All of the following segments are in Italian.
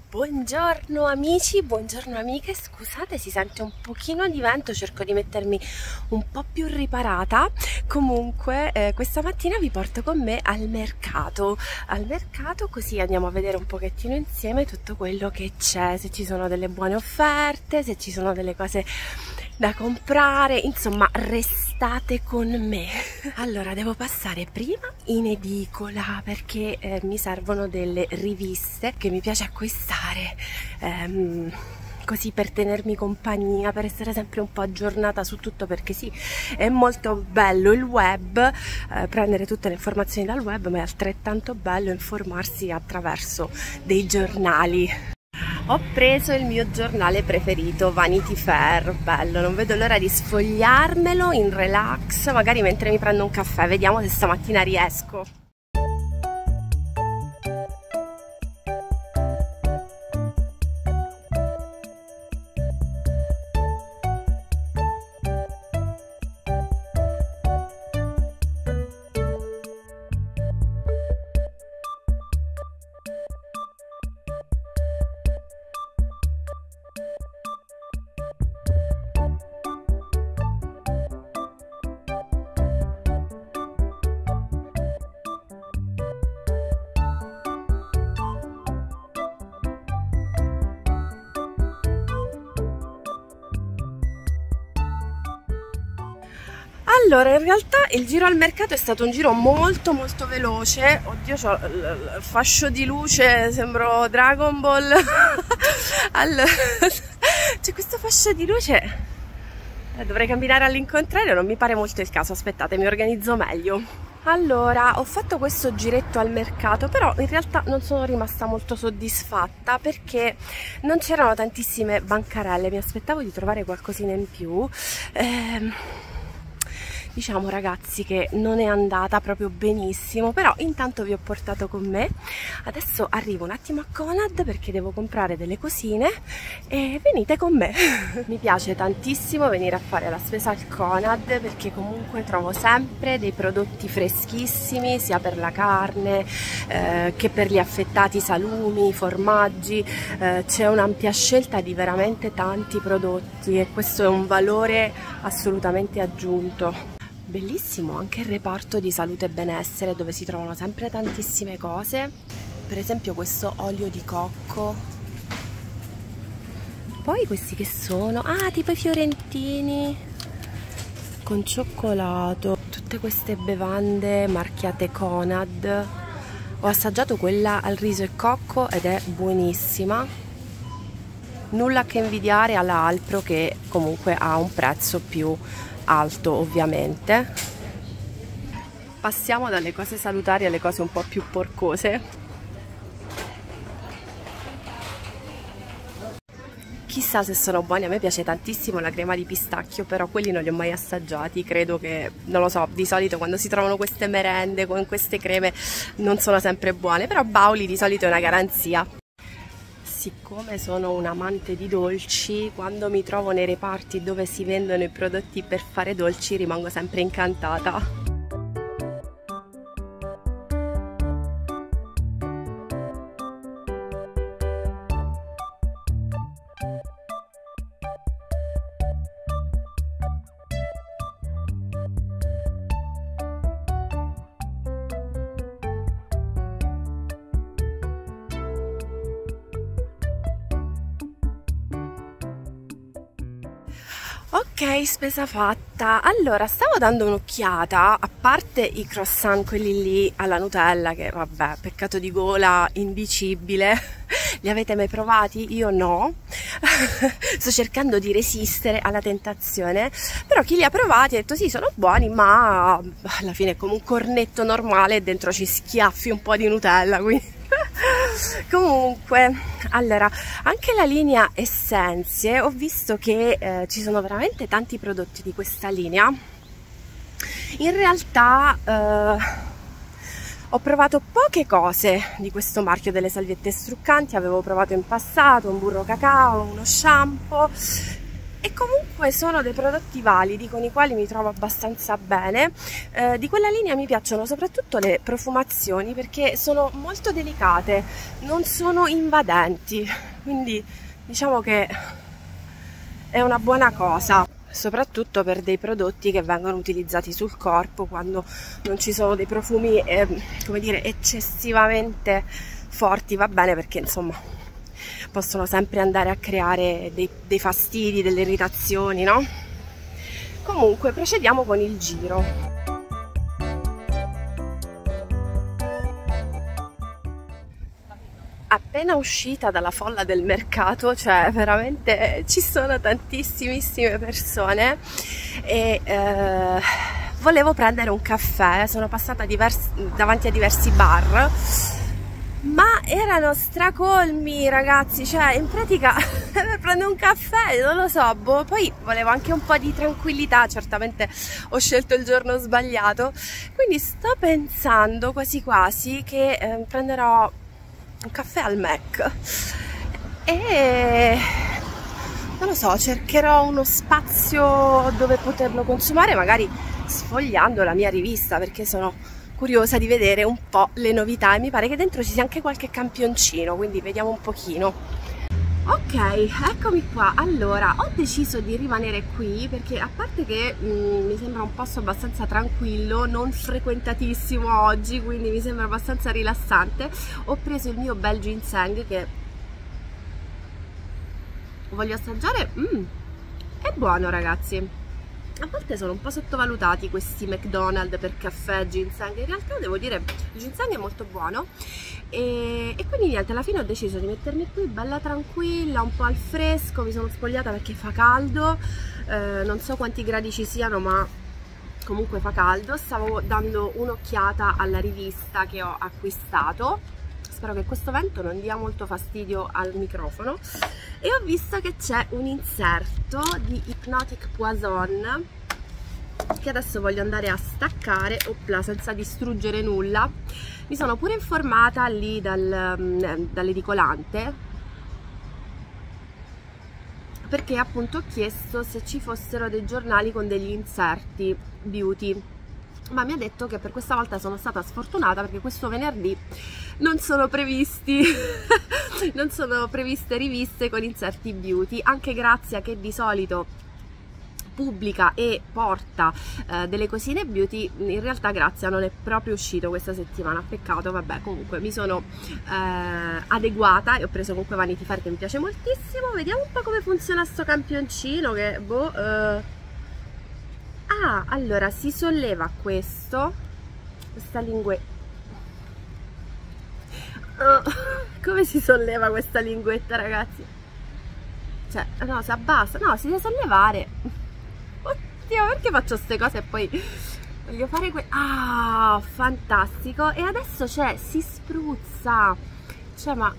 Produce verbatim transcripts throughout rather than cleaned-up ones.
Buongiorno amici, buongiorno amiche, scusate, si sente un pochino di vento, cerco di mettermi un po' più riparata. Comunque eh, questa mattina vi porto con me al mercato, al mercato così andiamo a vedere un pochettino insieme tutto quello che c'è, se ci sono delle buone offerte, se ci sono delle cose da comprare, insomma restate con me. Allora devo passare prima in edicola perché eh, mi servono delle riviste che mi piace acquistare ehm, così per tenermi compagnia, per essere sempre un po' aggiornata su tutto, perché sì, è molto bello il web, eh, prendere tutte le informazioni dal web, ma è altrettanto bello informarsi attraverso dei giornali. Ho preso il mio giornale preferito, Vanity Fair, bello, non vedo l'ora di sfogliarmelo in relax, magari mentre mi prendo un caffè, vediamo se stamattina riesco. Allora, in realtà il giro al mercato è stato un giro molto molto veloce. Oddio, c'ho il fascio di luce, sembro Dragon Ball. Allora, c'è questo fascio di luce, dovrei camminare all'incontrario, non mi pare molto il caso, aspettate, mi organizzo meglio. Allora, ho fatto questo giretto al mercato, però in realtà non sono rimasta molto soddisfatta perché non c'erano tantissime bancarelle, mi aspettavo di trovare qualcosina in più. Ehm... Diciamo ragazzi che non è andata proprio benissimo, però intanto vi ho portato con me. Adesso arrivo un attimo a Conad perché devo comprare delle cosine e venite con me. Mi piace tantissimo venire a fare la spesa al Conad perché comunque trovo sempre dei prodotti freschissimi, sia per la carne eh, che per gli affettati salumi, formaggi. Eh, c'è un'ampia scelta di veramente tanti prodotti e questo è un valore assolutamente aggiunto. Bellissimo anche il reparto di salute e benessere dove si trovano sempre tantissime cose, per esempio questo olio di cocco, poi questi che sono, ah tipo i fiorentini con cioccolato, tutte queste bevande marchiate Conad. Ho assaggiato quella al riso e cocco ed è buonissima, nulla a che invidiare alla Alpro che comunque ha un prezzo più alto ovviamente. Passiamo dalle cose salutari alle cose un po' più porcose. Chissà se sono buoni, a me piace tantissimo la crema di pistacchio, però quelli non li ho mai assaggiati, credo che, non lo so, di solito quando si trovano queste merende con queste creme non sono sempre buone, però Bauli di solito è una garanzia. Siccome sono un amante di dolci, quando mi trovo nei reparti dove si vendono i prodotti per fare dolci rimango sempre incantata. Ok, spesa fatta. Allora, stavo dando un'occhiata, a parte i croissant, quelli lì alla Nutella, che vabbè, peccato di gola indicibile. Li avete mai provati? Io no. Sto cercando di resistere alla tentazione, però chi li ha provati ha detto sì, sono buoni, ma alla fine è come un cornetto normale e dentro ci schiaffi un po' di Nutella, quindi... Comunque, allora, anche la linea Essenze, ho visto che eh, ci sono veramente tanti prodotti di questa linea. In realtà eh, ho provato poche cose di questo marchio delle salviette struccanti, avevo provato in passato un burro cacao, uno shampoo, e comunque sono dei prodotti validi con i quali mi trovo abbastanza bene. Eh, di quella linea mi piacciono soprattutto le profumazioni perché sono molto delicate, non sono invadenti, quindi diciamo che è una buona cosa, soprattutto per dei prodotti che vengono utilizzati sul corpo quando non ci sono dei profumi eh, come dire, eccessivamente forti. Va bene, perché insomma possono sempre andare a creare dei, dei fastidi, delle irritazioni, no? Comunque procediamo con il giro. Appena uscita dalla folla del mercato, cioè veramente ci sono tantissimissime persone e eh, volevo prendere un caffè. Sono passata diversi, davanti a diversi bar, ma erano stracolmi, ragazzi, cioè in pratica per prendere un caffè, non lo so, boh. Poi volevo anche un po' di tranquillità, certamente ho scelto il giorno sbagliato, quindi sto pensando quasi quasi che eh, prenderò un caffè al Mac e non lo so, cercherò uno spazio dove poterlo consumare, magari sfogliando la mia rivista, perché sono curiosa di vedere un po' le novità e mi pare che dentro ci sia anche qualche campioncino, quindi vediamo un pochino. Ok, eccomi qua. Allora, ho deciso di rimanere qui perché, a parte che mh, mi sembra un posto abbastanza tranquillo, non frequentatissimo oggi, quindi mi sembra abbastanza rilassante, ho preso il mio bel ginseng che voglio assaggiare. Mm, è buono, ragazzi. A volte sono un po' sottovalutati questi McDonald's per caffè ginseng, in realtà devo dire il ginseng è molto buono e, e quindi niente, alla fine ho deciso di mettermi qui bella tranquilla, un po' al fresco. Mi sono spogliata perché fa caldo, eh, non so quanti gradi ci siano, ma comunque fa caldo. Stavo dando un'occhiata alla rivista che ho acquistato, spero che questo vento non dia molto fastidio al microfono, e ho visto che c'è un inserto di Hypnotic Poison che adesso voglio andare a staccare, opla, senza distruggere nulla. Mi sono pure informata lì dal, dall'edicolante, perché appunto ho chiesto se ci fossero dei giornali con degli inserti beauty, ma mi ha detto che per questa volta sono stata sfortunata perché questo venerdì non sono previsti non sono previste riviste con inserti beauty. Anche Grazia, che di solito pubblica e porta eh, delle cosine beauty, in realtà Grazia non è proprio uscito questa settimana, peccato. Vabbè, comunque mi sono eh, adeguata e ho preso comunque Vanity Fair, che mi piace moltissimo. Vediamo un po' come funziona sto campioncino che boh eh. Ah, allora si solleva questo, questa lingue... Oh, come si solleva questa linguetta, ragazzi? Cioè, no, si abbassa, no, si deve sollevare. Oddio, perché faccio queste cose e poi voglio fare que... Ah, fantastico! E adesso, cioè, si spruzza. Cioè, ma...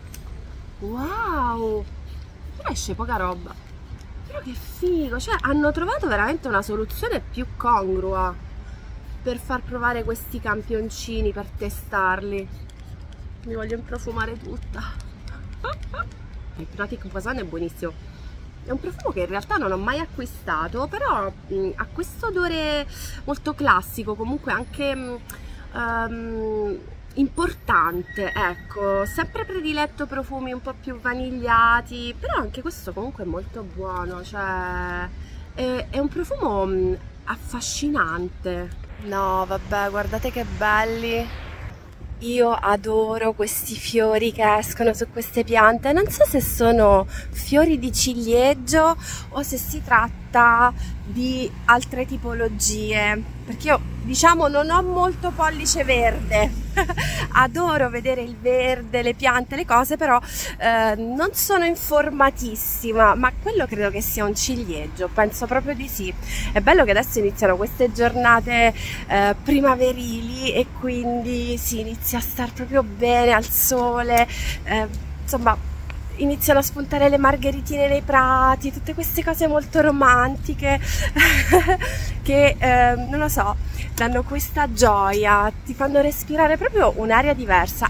Wow! Però esce poca roba. Però che figo, cioè hanno trovato veramente una soluzione più congrua per far provare questi campioncini, per testarli. Mi voglio improfumare tutta. Il Hypnotic Poison è buonissimo. È un profumo che in realtà non ho mai acquistato, però mh, ha questo odore molto classico, comunque anche mh, um, importante, ecco. Sempre prediletto profumi un po' più vanigliati, però anche questo comunque è molto buono, cioè è, è un profumo mh, affascinante. No, vabbè, guardate che belli. Io adoro questi fiori che escono su queste piante. Non so se sono fiori di ciliegio o se si tratta di altre tipologie, perché io, diciamo, non ho molto pollice verde. Adoro vedere il verde, le piante, le cose, però eh, non sono informatissima, ma quello credo che sia un ciliegio, penso proprio di sì. È bello che adesso iniziano queste giornate eh, primaverili e quindi si inizia a star proprio bene al sole, eh, insomma iniziano a spuntare le margheritine nei prati, tutte queste cose molto romantiche che eh, non lo so, danno questa gioia, ti fanno respirare proprio un'aria diversa.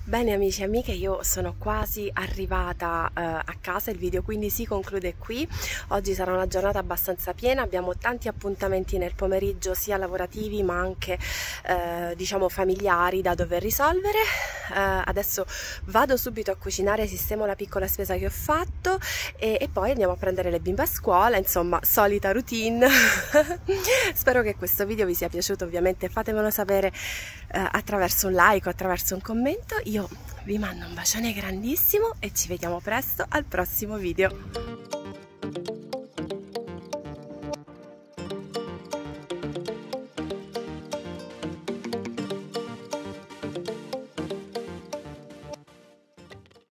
Bene amici e amiche, io sono quasi arrivata eh, a casa, il video quindi si conclude qui. Oggi sarà una giornata abbastanza piena, abbiamo tanti appuntamenti nel pomeriggio sia lavorativi ma anche eh, diciamo familiari da dover risolvere. Eh, adesso vado subito a cucinare, sistemo la piccola spesa che ho fatto e, e poi andiamo a prendere le bimbe a scuola, insomma solita routine. Spero che questo video vi sia piaciuto, ovviamente fatemelo sapere eh, attraverso un like o attraverso un commento. Io vi mando un bacione grandissimo e ci vediamo presto al prossimo video.